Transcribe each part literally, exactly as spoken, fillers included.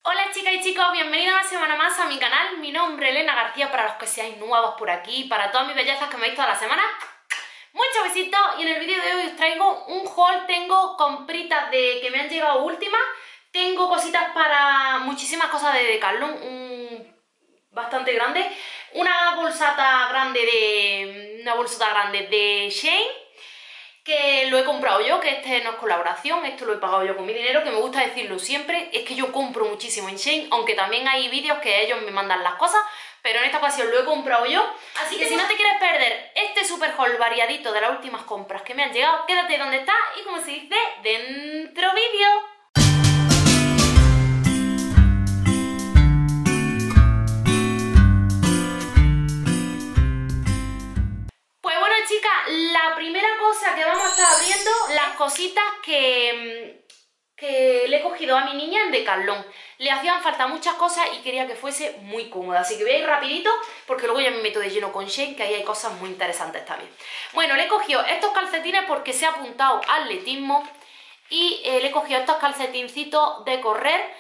Hola chicas y chicos, bienvenidos una semana más a mi canal. Mi nombre es Elena García, para los que seáis nuevos por aquí, para todas mis bellezas que me veis toda la semana. Muchos besitos y en el vídeo de hoy os traigo un haul. Tengo compritas de que me han llegado últimas. Tengo cositas para muchísimas cosas de Decathlon, un... bastante grande. Una bolsata grande de... una bolsota grande de Shein, que lo he comprado yo, que este no es colaboración, esto lo he pagado yo con mi dinero, que me gusta decirlo siempre, es que yo compro muchísimo en Shein, aunque también hay vídeos que ellos me mandan las cosas, pero en esta ocasión lo he comprado yo, así que si no te quieres perder este super haul variadito de las últimas compras que me han llegado, quédate donde está y, como se dice, dentro vídeo. Chicas, la primera cosa que vamos a estar abriendo, las cositas que, que le he cogido a mi niña en Decathlon. Le hacían falta muchas cosas y quería que fuese muy cómoda, así que voy a ir rapidito porque luego ya me meto de lleno con Shein, que ahí hay cosas muy interesantes también. Bueno, le he cogido estos calcetines porque se ha apuntado al atletismo y eh, le he cogido estos calcetincitos de correr.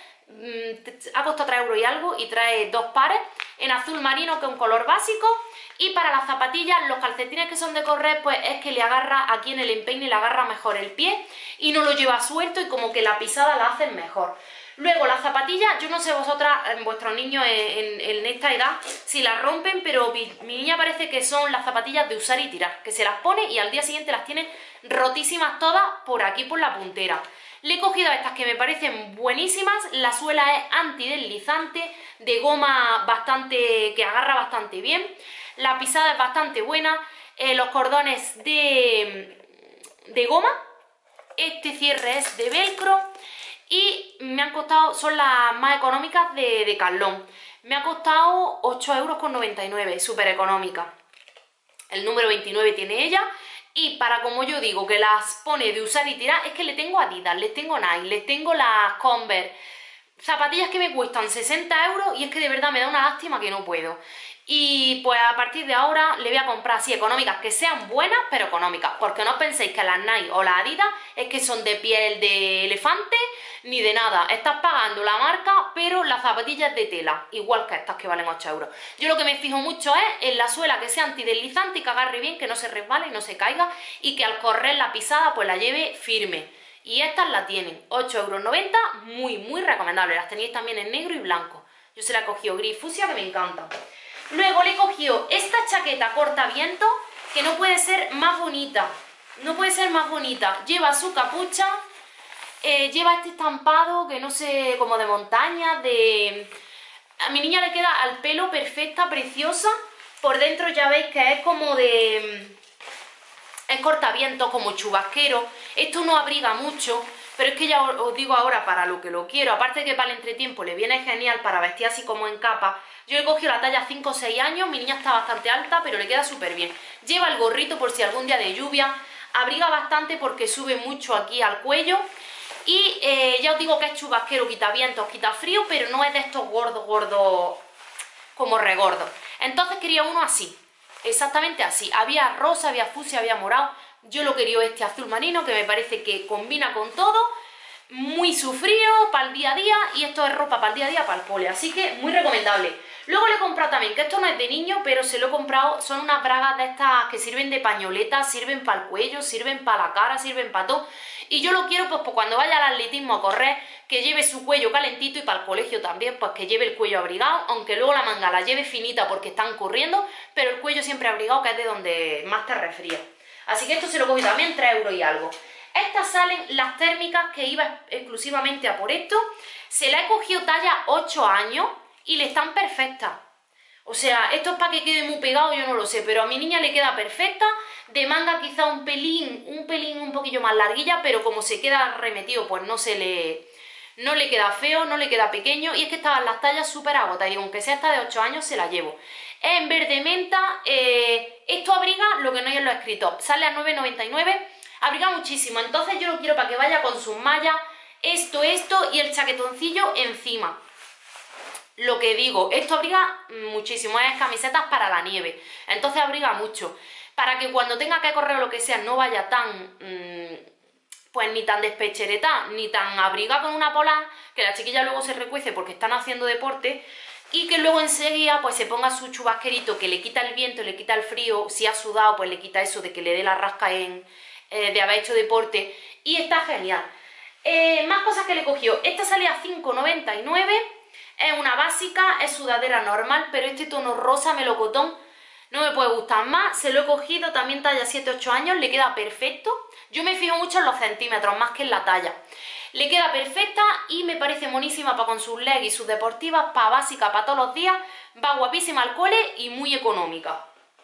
Ha costado tres euros y algo y trae dos pares en azul marino, que es un color básico. Y para las zapatillas, los calcetines que son de correr, pues es que le agarra aquí en el empeine, le agarra mejor el pie y no lo lleva suelto y como que la pisada la hacen mejor. Luego las zapatillas, yo no sé vosotras, vuestros niños en, en, en esta edad, si las rompen, pero mi, mi niña parece que son las zapatillas de usar y tirar, que se las pone y al día siguiente las tiene rotísimas todas por aquí, por la puntera. Le he cogido estas que me parecen buenísimas. La suela es antideslizante, de goma bastante, que agarra bastante bien. La pisada es bastante buena. Eh, los cordones de, de goma. Este cierre es de velcro. Y me han costado, son las más económicas de Decathlon. Me ha costado ocho euros con noventa y nueve, súper económica. El número veintinueve tiene ella. Y para, como yo digo, que las pone de usar y tirar, es que le tengo Adidas, les tengo Nike, les tengo las Converse, zapatillas que me cuestan sesenta euros y es que de verdad me da una lástima que no puedo. Y pues a partir de ahora le voy a comprar así económicas, que sean buenas pero económicas, porque no penséis que las Nike o las Adidas es que son de piel de elefante ni de nada. Estás pagando la marca, pero las zapatillas de tela, igual que estas que valen ocho euros. Yo lo que me fijo mucho es en la suela, que sea antideslizante y que agarre bien, que no se resbale y no se caiga y que al correr la pisada pues la lleve firme. Y estas la tienen, ocho euros noventa, muy muy recomendable. Las tenéis también en negro y blanco. Yo se la he cogido gris fucsia, que me encanta. Luego le he cogido esta chaqueta cortaviento, que no puede ser más bonita. No puede ser más bonita. Lleva su capucha, eh, lleva este estampado que no sé, como de montaña, de... A mi niña le queda al pelo perfecta, preciosa. Por dentro ya veis que es como de... es cortaviento, como chubasquero. Esto no abriga mucho, pero es que ya os digo ahora para lo que lo quiero. Aparte de que para el entretiempo le viene genial para vestir así como en capa. Yo he cogido la talla cinco o seis años, mi niña está bastante alta, pero le queda súper bien. Lleva el gorrito por si algún día de lluvia, abriga bastante porque sube mucho aquí al cuello. Y eh, ya os digo que es chubasquero, quita vientos, quita frío, pero no es de estos gordos, gordos, como regordos. Entonces quería uno así, exactamente así. Había rosa, había fucsia, había morado. Yo lo quería este azul marino, que me parece que combina con todo. Muy sufrido para el día a día, y esto es ropa para el día a día, para el cole, así que muy recomendable. Luego le he comprado también, que esto no es de niño, pero se lo he comprado, son unas bragas de estas que sirven de pañoleta, sirven para el cuello, sirven para la cara, sirven para todo. Y yo lo quiero pues, pues cuando vaya al atletismo a correr, que lleve su cuello calentito, y para el colegio también, pues que lleve el cuello abrigado, aunque luego la manga la lleve finita porque están corriendo, pero el cuello siempre abrigado, que es de donde más te resfría. Así que esto se lo cogí también, tres euros y algo. Estas salen las térmicas, que iba exclusivamente a por esto. Se la he cogido talla ocho años y le están perfectas. O sea, esto es para que quede muy pegado, yo no lo sé, pero a mi niña le queda perfecta. De manga quizá un pelín, un pelín un poquillo más larguilla, pero como se queda remetido, pues no se le... no le queda feo, no le queda pequeño. Y es que estaban las tallas súper agotadas, y aunque sea esta de ocho años, se la llevo. Es en verde menta, eh, esto abriga lo que no hay en lo escrito. Sale a nueve noventa y nueve. Abriga muchísimo, entonces yo lo quiero para que vaya con sus mallas, esto, esto y el chaquetoncillo encima. Lo que digo, esto abriga muchísimo, es camisetas para la nieve, entonces abriga mucho. Para que cuando tenga que correr o lo que sea no vaya tan, mmm, pues ni tan despecheretá, ni tan abrigada con una polar, que la chiquilla luego se recuece porque están haciendo deporte, y que luego enseguida pues se ponga su chubasquerito que le quita el viento, le quita el frío, si ha sudado pues le quita eso de que le dé la rasca en, eh, de haber hecho deporte, y está genial. Eh, más cosas que le cogió, esta salía a cinco noventa y nueve, es una básica, es sudadera normal, pero este tono rosa melocotón no me puede gustar más, se lo he cogido, también talla siete ocho años, le queda perfecto. Yo me fijo mucho en los centímetros, más que en la talla. Le queda perfecta y me parece monísima para con sus leggings y sus deportivas, para básica, para todos los días. Va guapísima al cole y muy económica.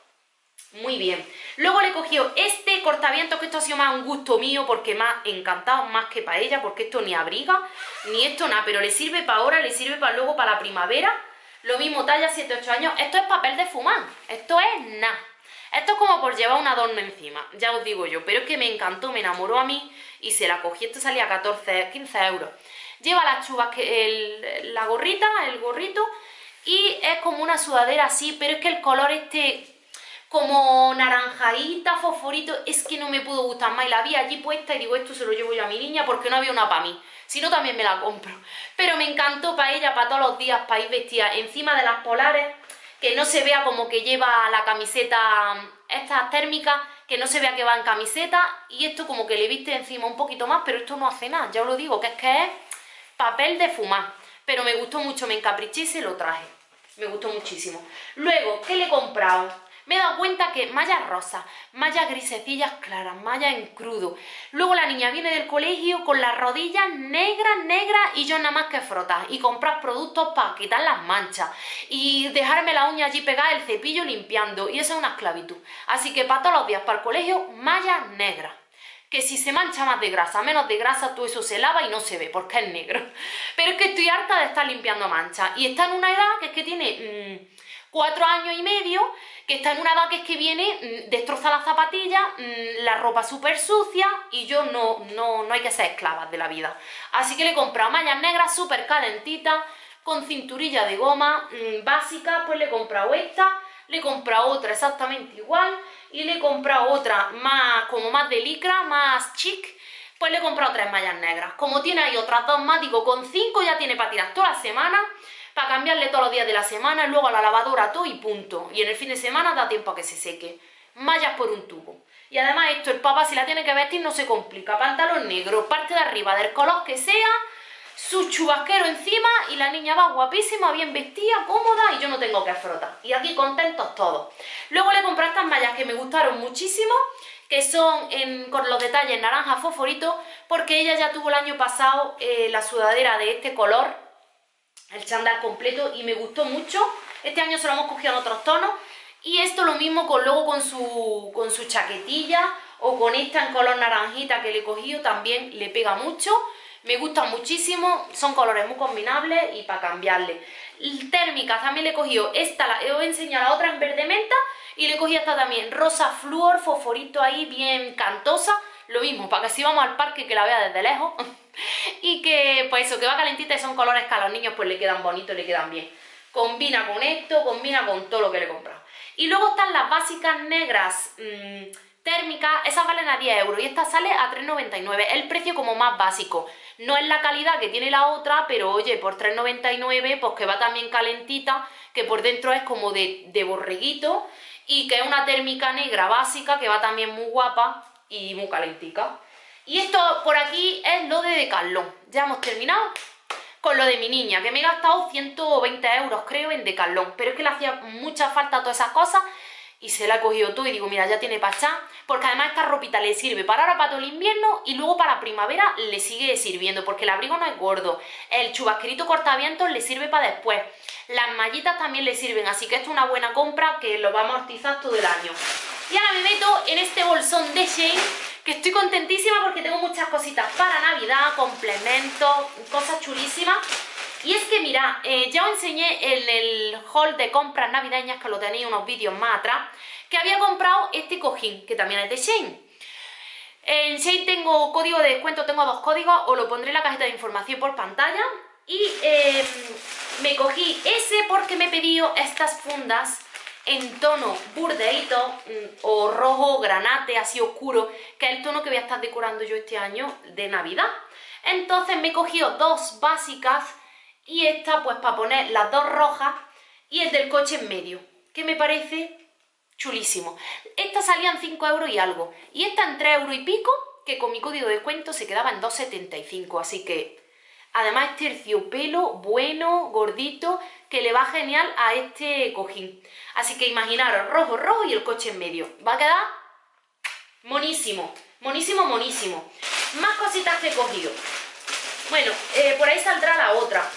Muy bien. Luego le he cogido este cortavientos, que esto ha sido más un gusto mío porque me ha encantado más que para ella, porque esto ni abriga, ni esto nada, pero le sirve para ahora, le sirve para luego para la primavera. Lo mismo, talla siete ocho años. Esto es papel de fumar, esto es nada. Esto es como por llevar un adorno encima, ya os digo yo, pero es que me encantó, me enamoró a mí y se la cogí. Esto salía a catorce, quince euros. Lleva las chubas, que el, la gorrita, el gorrito, y es como una sudadera así, pero es que el color este como naranjadita, fosforito, es que no me pudo gustar más. Y la vi allí puesta y digo, esto se lo llevo yo a mi niña porque no había una para mí. Si no, también me la compro. Pero me encantó para ella, para todos los días, para ir vestida encima de las polares, que no se vea como que lleva la camiseta estas térmicas, que no se vea que va en camiseta, y esto como que le viste encima un poquito más, pero esto no hace nada, ya os lo digo, que es que es papel de fumar. Pero me gustó mucho, me encapriché y se lo traje. Me gustó muchísimo. Luego, ¿qué le he comprado? Me he dado cuenta que mallas rosas, mallas grisecillas claras, mallas en crudo. Luego la niña viene del colegio con las rodillas negras, negras, y yo nada más que frotar y comprar productos para quitar las manchas y dejarme la uña allí pegada, el cepillo limpiando, y eso es una esclavitud. Así que para todos los días para el colegio, mallas negras. Que si se mancha más de grasa, menos de grasa, todo eso se lava y no se ve porque es negro. Pero es que estoy harta de estar limpiando manchas, y está en una edad que es que tiene mmm, cuatro años y medio, que está en una edad que es que viene, mmm, destroza las zapatillas, mmm, la ropa súper sucia, y yo no, no, no hay que ser esclavas de la vida. Así que le he comprado mallas negras súper calentitas, con cinturilla de goma, mmm, básica, pues le he comprado esta, le he comprado otra exactamente igual, y le he comprado otra más, como más de licra, más chic, pues le he comprado tres mallas negras. Como tiene ahí otras dos más, digo, con cinco ya tiene para tirar toda la semana, para cambiarle todos los días de la semana, y luego a la lavadora todo y punto. Y en el fin de semana da tiempo a que se seque. Mallas por un tubo. Y además esto, el papá si la tiene que vestir no se complica. Pantalón negro, parte de arriba del color que sea, su chubasquero encima, y la niña va guapísima, bien vestida, cómoda, y yo no tengo que frotar. Y aquí contentos todos. Luego le compré estas mallas que me gustaron muchísimo, que son en, con los detalles naranja fosforito, porque ella ya tuvo el año pasado eh, la sudadera de este color, el chándal completo, y me gustó mucho. Este año se lo hemos cogido en otros tonos, y esto lo mismo con luego con su, con su chaquetilla, o con esta en color naranjita que le he cogido, también le pega mucho. Me gustan muchísimo, son colores muy combinables y para cambiarle. Térmicas también le he cogido esta, la, os he enseñado la otra en verde menta, y le he cogido esta también, rosa flúor, fosforito ahí, bien cantosa. Lo mismo, para que si vamos al parque que la vea desde lejos. Y que, pues eso, que va calentita, y son colores que a los niños pues le quedan bonitos, le quedan bien. Combina con esto, combina con todo lo que le he comprado. Y luego están las básicas negras mmm, térmicas, esas valen a diez euros y esta sale a tres noventa y nueve, el precio como más básico. No es la calidad que tiene la otra, pero oye, por tres noventa y nueve, pues que va también calentita, que por dentro es como de, de borreguito, y que es una térmica negra básica, que va también muy guapa y muy calentica. Y esto por aquí es lo de Decathlon. Ya hemos terminado con lo de mi niña, que me he gastado ciento veinte euros creo en Decathlon, pero es que le hacía mucha falta todas esas cosas, y se la he cogido todo y digo, mira, ya tiene para echar, porque además esta ropita le sirve para ahora, para todo el invierno, y luego para la primavera le sigue sirviendo, porque el abrigo no es gordo, el chubasquerito cortavientos le sirve para después, las mallitas también le sirven, así que esto es una buena compra que lo va a amortizar todo el año. Y ahora me meto en este bolsón de Shein, que estoy contentísima porque tengo muchas cositas para Navidad, complementos, cosas chulísimas. Y es que mira, eh, ya os enseñé en el haul de compras navideñas, que lo tenéis unos vídeos más atrás, que había comprado este cojín, que también es de Shein. En Shein tengo código de descuento, tengo dos códigos, os lo pondré en la cajita de información por pantalla. Y eh, me cogí ese porque me he pedido estas fundas en tono burdeíto o rojo granate, así oscuro, que es el tono que voy a estar decorando yo este año de Navidad. Entonces me he cogido dos básicas y esta pues para poner las dos rojas y el del coche en medio, que me parece chulísimo. Esta salía en cinco euros y algo, y esta en tres euros y pico, que con mi código de descuento se quedaba en dos setenta y cinco, así que además es terciopelo, bueno, gordito, que le va genial a este cojín. Así que imaginaros, rojo, rojo y el coche en medio. Va a quedar monísimo, monísimo, monísimo. Más cositas que he cogido. Bueno, eh, por ahí saldrá la otra.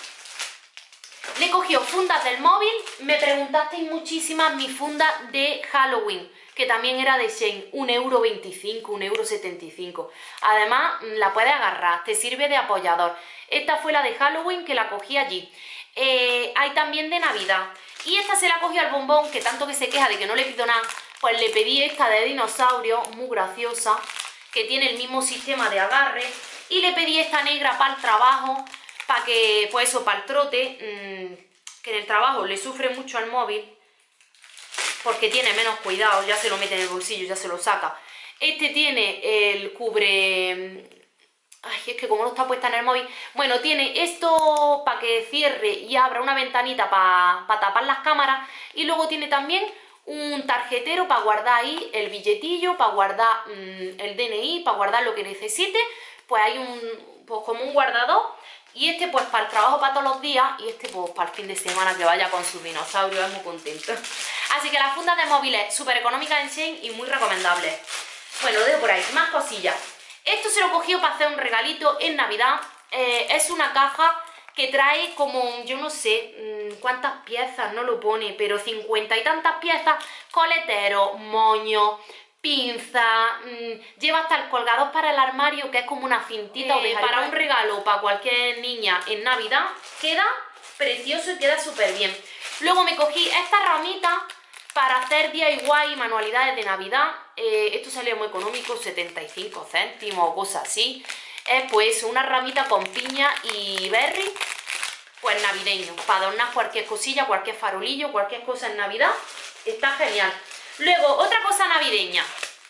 Le he cogido fundas del móvil. Me preguntasteis muchísimas mi funda de Halloween, que también era de Shein, un euro veinticinco, un euro setenta y cinco. Además, la puedes agarrar, te sirve de apoyador. Esta fue la de Halloween, que la cogí allí. Eh, hay también de Navidad. Y esta se la cogió al bombón, que tanto que se queja de que no le pido nada, pues le pedí esta de dinosaurio, muy graciosa, que tiene el mismo sistema de agarre. Y le pedí esta negra para el trabajo, para que, pues eso, para el trote, mmm, que en el trabajo le sufre mucho al móvil, porque tiene menos cuidado, ya se lo mete en el bolsillo, ya se lo saca. Este tiene el cubre... Ay, es que como no está puesta en el móvil... Bueno, tiene esto para que cierre y abra una ventanita para pa tapar las cámaras. Y luego tiene también un tarjetero para guardar ahí el billetillo, para guardar mmm, el D N I, para guardar lo que necesite. Pues hay un... pues como un guardador. Y este pues para el trabajo para todos los días. Y este pues para el fin de semana que vaya con sus dinosaurios, es muy contento. Así que las fundas de móviles súper económicas en Shein y muy recomendables. Bueno, lo dejo por ahí. Más cosillas. Esto se lo he cogido para hacer un regalito en Navidad. Eh, es una caja que trae como, yo no sé cuántas piezas, no lo pone, pero cincuenta y tantas piezas, coleteros, moños, pinza, mmm, lleva hasta el colgador para el armario, que es como una cintita eh, para un regalo para cualquier niña en Navidad. Queda precioso y queda súper bien. Luego me cogí esta ramita para hacer D I Y y manualidades de Navidad. Eh, esto salió muy económico, setenta y cinco céntimos o cosas así. Es pues una ramita con piña y berry, pues navideño, para adornar cualquier cosilla, cualquier farolillo, cualquier cosa en Navidad. Está genial. Luego, otra cosa navideña.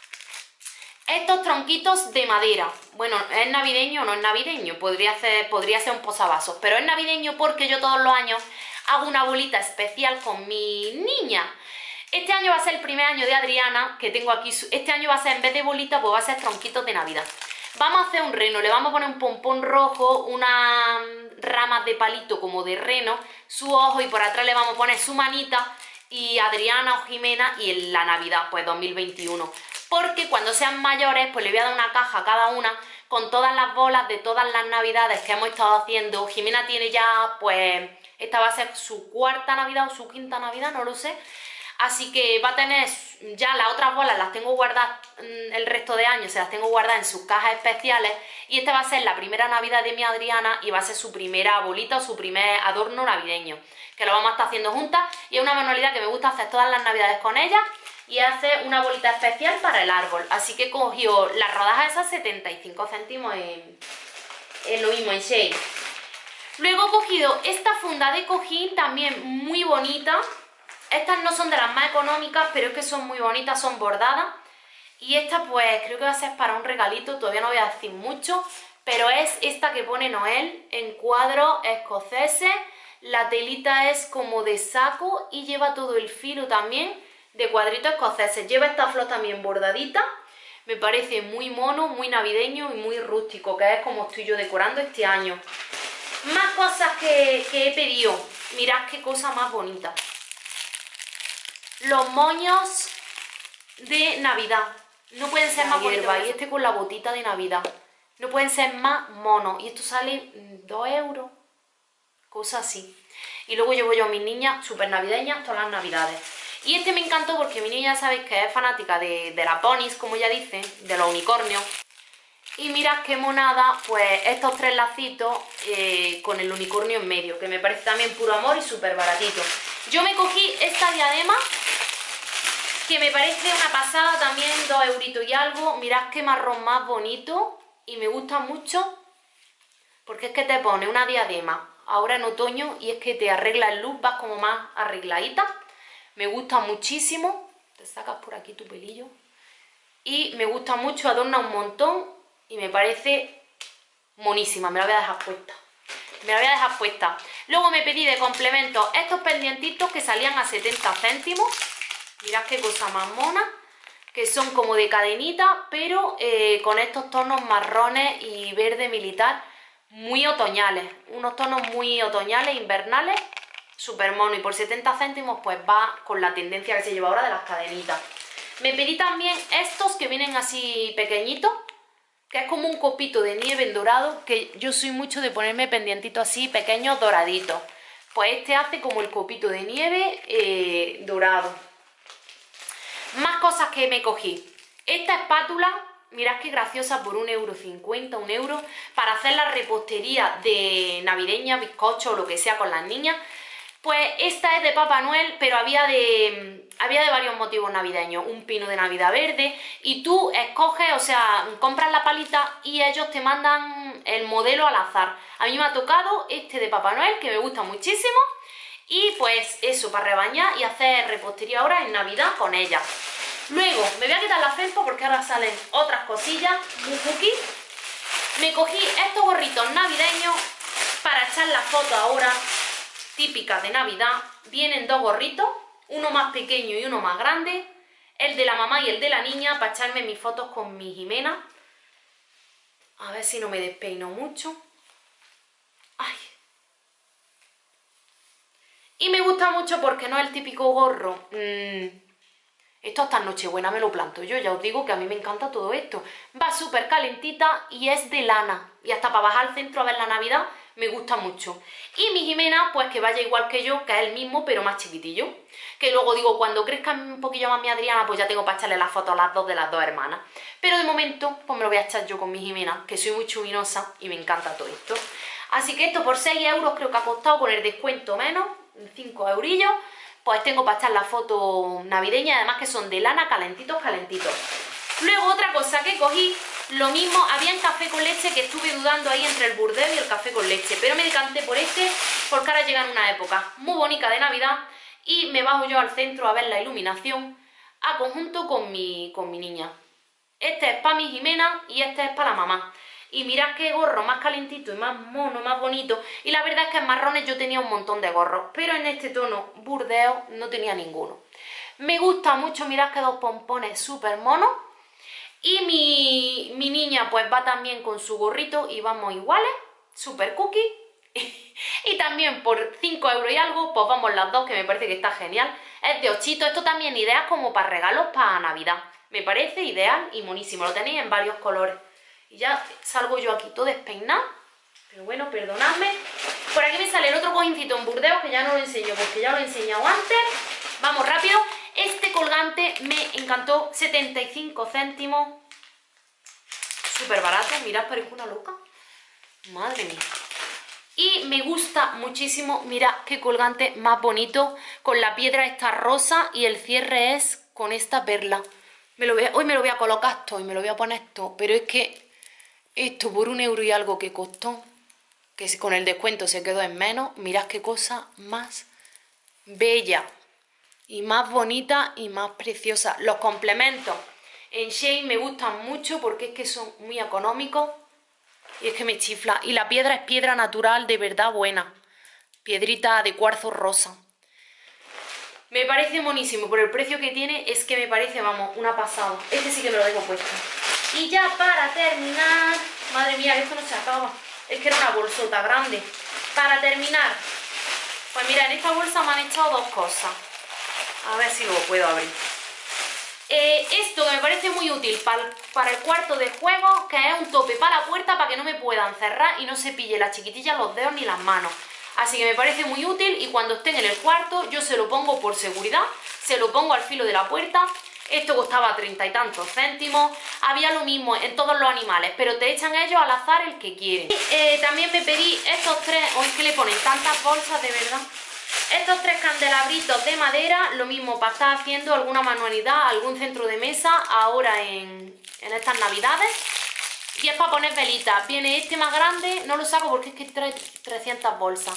Estos tronquitos de madera. Bueno, ¿es navideño o no es navideño? Podría ser, podría ser un posavasos, pero es navideño porque yo todos los años hago una bolita especial con mi niña. Este año va a ser el primer año de Adriana, que tengo aquí. Este año va a ser, en vez de bolita, pues va a ser tronquitos de Navidad. Vamos a hacer un reno, le vamos a poner un pompón rojo, unas ramas de palito como de reno, su ojo, y por atrás le vamos a poner su manita, y Adriana o Jimena, y en la Navidad, pues dos mil veintiuno. Porque cuando sean mayores, pues le voy a dar una caja a cada una con todas las bolas de todas las Navidades que hemos estado haciendo. Jimena tiene ya, pues, esta va a ser su cuarta Navidad o su quinta Navidad, no lo sé. Así que va a tener ya las otras bolas, las tengo guardadas el resto de años, se las tengo guardadas en sus cajas especiales. Y esta va a ser la primera Navidad de mi Adriana y va a ser su primera bolita o su primer adorno navideño, que lo vamos a estar haciendo juntas. Y es una manualidad que me gusta hacer todas las Navidades con ella, y hacer una bolita especial para el árbol. Así que he cogido las rodajas esas, setenta y cinco céntimos en, en lo mismo, en Shein. Luego he cogido esta funda de cojín, también muy bonita. Estas no son de las más económicas, pero es que son muy bonitas, son bordadas. Y esta pues creo que va a ser para un regalito, todavía no voy a decir mucho, pero es esta que pone Noel en cuadros escoceses. La telita es como de saco y lleva todo el filo también de cuadritos escoceses. Lleva esta flor también bordadita. Me parece muy mono, muy navideño y muy rústico, que es como estoy yo decorando este año. Más cosas que, que he pedido. Mirad qué cosa más bonita. Los moños de Navidad. No pueden ser la más bonitos. Y este con la botita de Navidad. No pueden ser más monos. Y esto sale dos euros. Cosas así. Y luego llevo yo a mis niñas súper navideñas todas las Navidades. Y este me encantó porque mi niña, ya sabéis que es fanática de, de las ponis, como ella dice, de los unicornios. Y mirad qué monada, pues estos tres lacitos eh, con el unicornio en medio, que me parece también puro amor y súper baratito. Yo me cogí esta diadema, que me parece una pasada también, dos euritos y algo. Mirad qué marrón más bonito y me gusta mucho porque es que te pone una diadema ahora en otoño y es que te arregla el look, vas como más arregladita. me gusta muchísimo. Te sacas por aquí tu pelillo. Y me gusta mucho, adorna un montón y me parece monísima. Me la voy a dejar puesta. Me la voy a dejar puesta. Luego me pedí de complemento estos pendientitos que salían a setenta céntimos. Mirad qué cosa más mona. Que son como de cadenita, pero eh, con estos tonos marrones y verde militar muy otoñales. Unos tonos muy otoñales, invernales, súper mono. Y por setenta céntimos pues va con la tendencia que se lleva ahora de las cadenitas. Me pedí también estos que vienen así pequeñitos, que es como un copito de nieve en dorado, que yo soy mucho de ponerme pendientitos así, pequeños doraditos. Pues este hace como el copito de nieve eh, dorado. Más cosas que me cogí. Esta espátula, mirad qué graciosa, por un euro cincuenta, un euro, para hacer la repostería de navideña, bizcocho o lo que sea con las niñas. Pues esta es de Papá Noel, pero había de, había de varios motivos navideños. Un pino de Navidad verde y tú escoges, o sea, compras la palita y ellos te mandan el modelo al azar. A mí me ha tocado este de Papá Noel, que me gusta muchísimo. Y pues eso, para rebañar y hacer repostería ahora en Navidad con ella. Luego, me voy a quitar la felpa porque ahora salen otras cosillas muy cookies. Me cogí estos gorritos navideños para echar la foto ahora, típica de Navidad. Vienen dos gorritos, uno más pequeño y uno más grande. El de la mamá y el de la niña, para echarme mis fotos con mi Jimena. A ver si no me despeino mucho. Ay. Y me gusta mucho porque no es el típico gorro. Mmm, esto hasta Nochebuena me lo planto yo, ya os digo que a mí me encanta todo esto. Va súper calentita y es de lana. Y hasta para bajar al centro a ver la Navidad me gusta mucho. Y mi Jimena, pues que vaya igual que yo, que es el mismo, pero más chiquitillo. Que luego digo, cuando crezca un poquillo más mi Adriana, pues ya tengo para echarle las fotos a las dos de las dos hermanas. Pero de momento, pues me lo voy a echar yo con mi Jimena, que soy muy chuminosa y me encanta todo esto. Así que esto por seis euros creo que ha costado, con el descuento menos, cinco eurillos. Pues tengo para echar la foto navideña, además que son de lana, calentitos, calentitos. Luego otra cosa que cogí, lo mismo, había en café con leche, que estuve dudando ahí entre el Burdeo y el café con leche, pero me decanté por este porque ahora llega en una época muy bonita de Navidad y me bajo yo al centro a ver la iluminación a conjunto con mi, con mi niña. Este es para mi Jimena y este es para la mamá. Y mirad qué gorro más calentito y más mono, más bonito. Y la verdad es que en marrones yo tenía un montón de gorros, pero en este tono burdeo no tenía ninguno. Me gusta mucho, mirad que dos pompones súper monos. Y mi, mi niña pues va también con su gorrito y vamos iguales, súper cookie. Y también por cinco euros y algo, pues vamos las dos, que me parece que está genial. Es de ochito, esto también ideas como para regalos para Navidad. Me parece ideal y monísimo, lo tenéis en varios colores. Y ya salgo yo aquí todo despeinada, pero bueno, perdonadme. Por aquí me sale el otro cojincito en Burdeos, que ya no lo enseño porque ya lo he enseñado antes. Vamos rápido. Este colgante me encantó, setenta y cinco céntimos. Súper barato, mirad, parezco una loca. Madre mía. Y me gusta muchísimo, mirad qué colgante más bonito, con la piedra esta rosa y el cierre es con esta perla. Me lo voy a, hoy me lo voy a colocar esto y me lo voy a poner esto, pero es que esto por un euro y algo que costó, que con el descuento se quedó en menos, mirad qué cosa más bella y más bonita y más preciosa. Los complementos en Shein me gustan mucho porque es que son muy económicos y es que me chifla. Y la piedra es piedra natural de verdad buena, piedrita de cuarzo rosa. Me parece monísimo, por el precio que tiene es que me parece, vamos, una pasada. Este sí que me lo dejo puesto. Y ya para terminar, madre mía, que esto no se acaba, es que era una bolsota grande. Para terminar, pues mira, en esta bolsa me han echado dos cosas. A ver si lo puedo abrir. Eh, esto que me parece muy útil para el, para el cuarto de juego, que es un tope para la puerta para que no me puedan cerrar y no se pille la chiquitilla los dedos ni las manos. Así que me parece muy útil y cuando estén en el cuarto yo se lo pongo por seguridad, se lo pongo al filo de la puerta. Esto costaba treinta y tantos céntimos. Había lo mismo en todos los animales, pero te echan ellos al azar el que quieren. Y, eh, también me pedí estos tres, hoy que le ponen tantas bolsas, de verdad. Estos tres candelabritos de madera, lo mismo para estar haciendo alguna manualidad, algún centro de mesa ahora en, en estas navidades. Y es para poner velitas. Viene este más grande, no lo saco porque es que trae trescientas bolsas.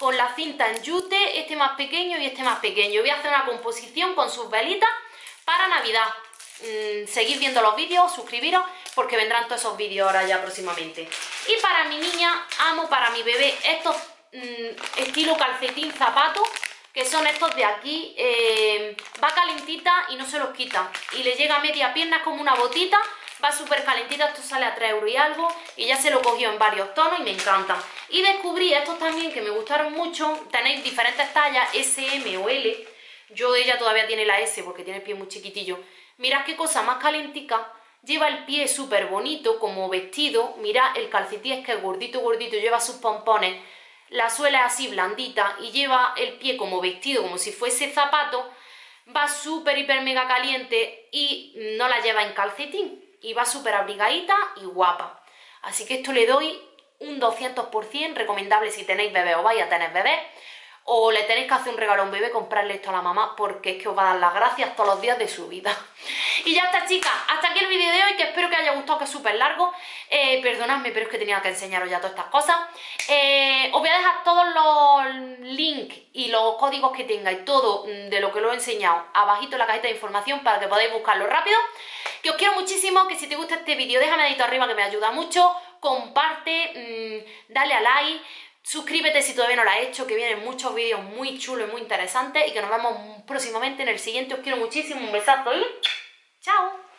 con la cinta en yute, este más pequeño y este más pequeño. Voy a hacer una composición con sus velitas para Navidad. Mm, seguid viendo los vídeos, suscribiros, porque vendrán todos esos vídeos ahora ya próximamente. Y para mi niña, amo para mi bebé estos mmm, estilo calcetín zapato, que son estos de aquí. Eh, va calentita y no se los quita, y le llega a media pierna, es como una botita. Va súper calentita, esto sale a tres euros y algo, y ya se lo cogió en varios tonos y me encantan. Y descubrí estos también que me gustaron mucho. Tenéis diferentes tallas, ese, eme o ele. Yo, ella todavía tiene la ese porque tiene el pie muy chiquitillo. Mirad qué cosa más calentica. Lleva el pie súper bonito, como vestido. Mirad, el calcetín es que es gordito, gordito, lleva sus pompones. La suela es así blandita y lleva el pie como vestido, como si fuese zapato. Va súper, hiper, mega caliente y no la lleva en calcetín. Y va súper abrigadita y guapa. Así que esto le doy un doscientos por cien, recomendable si tenéis bebé o vais a tener bebé. O le tenéis que hacer un regalo a un bebé, comprarle esto a la mamá, porque es que os va a dar las gracias todos los días de su vida. Y ya está, chicas, hasta aquí el vídeo de hoy, que espero que haya gustado, que es súper largo. Eh, perdonadme, pero es que tenía que enseñaros ya todas estas cosas. Eh, os voy a dejar todos los links y los códigos que tengáis, todo de lo que lo he enseñado, abajito en la cajita de información para que podáis buscarlo rápido. Que os quiero muchísimo, que si te gusta este vídeo déjame dedito arriba, que me ayuda mucho. Comparte, mmm, dale a like. Suscríbete si todavía no lo has hecho, que vienen muchos vídeos muy chulos y muy interesantes, y que nos vemos próximamente en el siguiente. Os quiero muchísimo, un besazo y ¡chao!